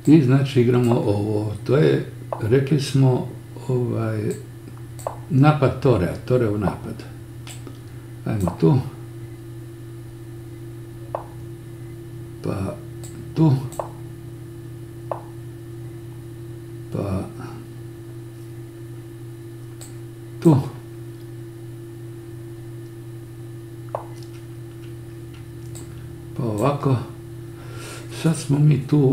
I znači igramo ovo. To je, rekli smo, napad Torea, Toreov napad. Ajmo tu. Pa tu. Pa tu. Pa ovako. Sad smo mi tu.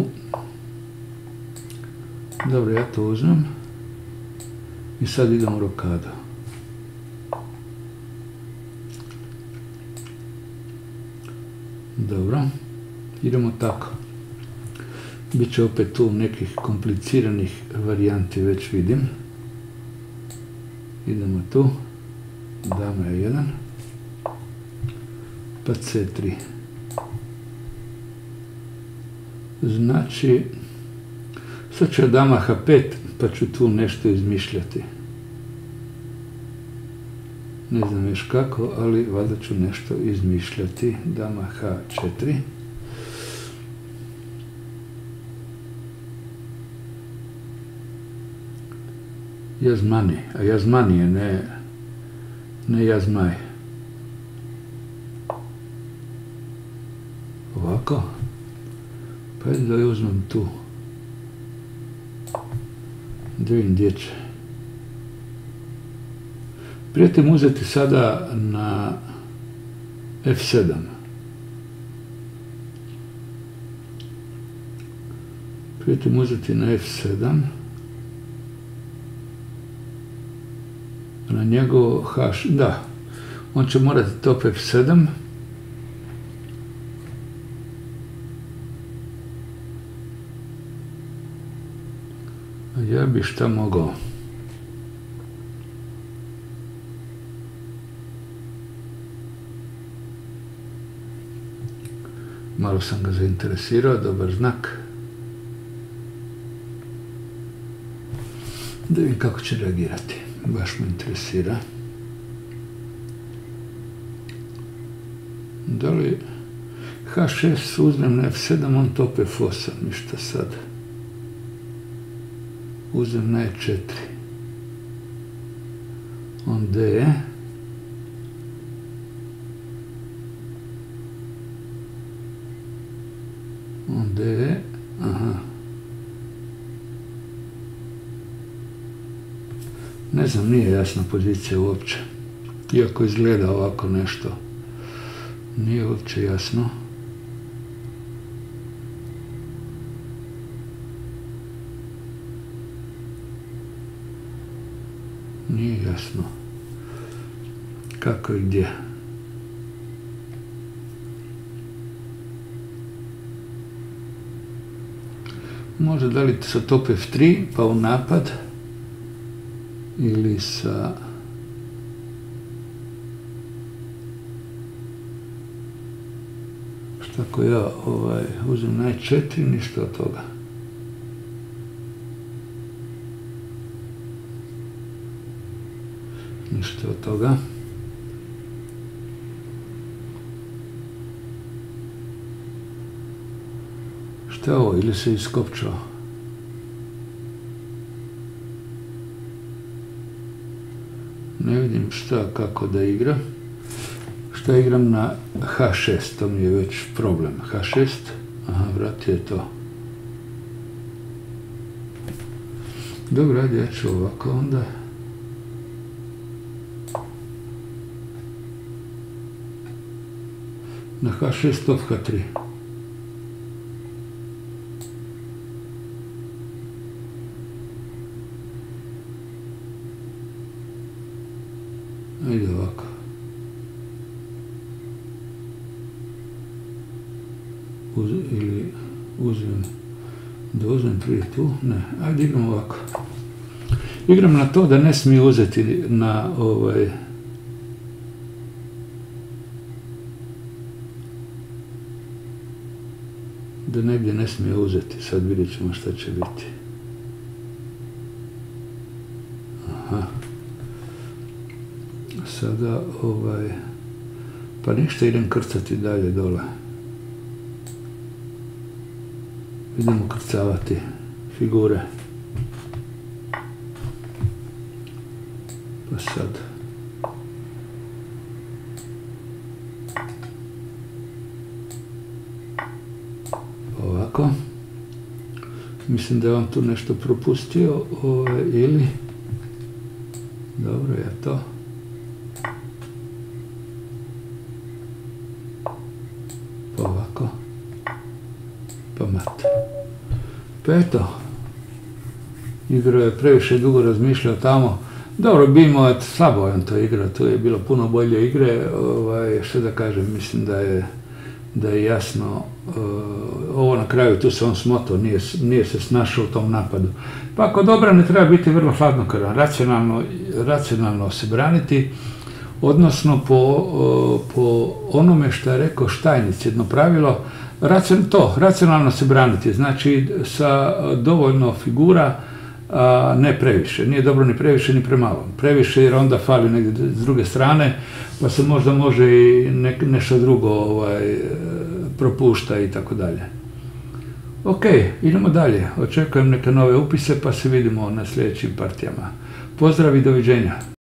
Dobro, ja to uzmem. I sad idemo rokadu. Dobro. Idemo tako. Biće opet tu nekih kompliciranih varijanti, već vidim. Idemo tu. Dama je 1. Pa C3. Znači, sad ću dama H5, pa ću tu nešto izmišljati. Ne znam još kako, ali valjda ću nešto izmišljati. Dama H4. Jazmani, a Jazmani je, ne Jazmaj. Ovako. Pa da je uzmem tu. Da vidim gdje će. Prijetim uzeti sada na F7. Prijetim uzeti na F7. Na njegov H... Da. On će morati top F7. A ja bi šta mogao? Malo sam ga zainteresirao, dobar znak. Da vidim kako će reagirati. Baš me interesira. Da li H6 uzmem na F7, on top F8, ništa sad. Uzmem na E4. On D. On D. Aha. Ne znam, nije jasna pozicija uopće. Iako izgleda ovako nešto. Nije uopće jasno. Nije jasno. Kako i gdje. Može da li sa top F3 pa u napad. Ili sa... Šta ako ja uzem na E4, ništa od toga. Ništa od toga. Šta je ovo? Ili se iskopčao? Ne vidim šta, kako da igra. Šta igram na H6, to mi je već problem. H6, aha, vratio je to. Dobro, ajde, ja ću ovako onda. Na H6, top H3. Ajde ovako. Ili uzmem, da uzmem prije tu, ne, ajde igram ovako. Igram na to da ne smije uzeti na da negdje ne smije uzeti, sad vidjet ćemo šta će biti. Aha. Sada pa ništa, idem krcati dalje dole. Idemo ukrcavati figure. Pa sad ovako. Mislim da je on tu nešto propustio ili dobro je to. Pa ovako. Pa mat. Pa eto. Igrao je previše dugo, razmišljao tamo. Dobro, Bimo, slabo je on to igrao, tu je bilo puno bolje igre, što da kažem, mislim da je jasno, ovo na kraju tu se on smotao, nije se snašao u tom napadu. Pa kod obrane treba biti vrlo hladnokrvan, racionalno se braniti, odnosno po onome što je rekao Štajnic, jedno pravilo, racionalno se braniti, znači sa dovoljno figura, ne previše, nije dobro ni previše ni premalo. Previše jer onda fali negdje s druge strane, pa se možda može i nešto drugo propušta i tako dalje. Ok, idemo dalje. Očekujem neke nove upise pa se vidimo na sljedećim partijama. Pozdrav i doviđenja.